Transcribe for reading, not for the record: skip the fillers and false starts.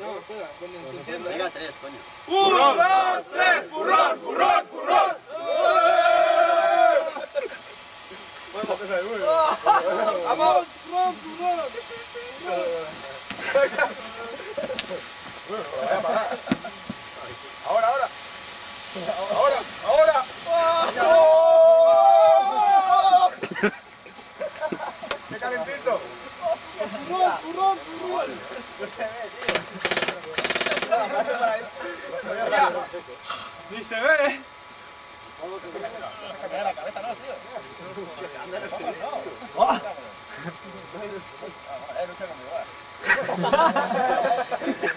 No, espera, entiendo. Diga 3, coño. 1, 2, 3, burrón, burrón, burrón. ¡Vamos! ¡Burrón, burrón! Ahora, ahora. Ahora, ahora. ¡Qué calentito! ¡Burrón, burrón, burrón! Ni se ve. La cabeza no, tío. Lucha conmigo,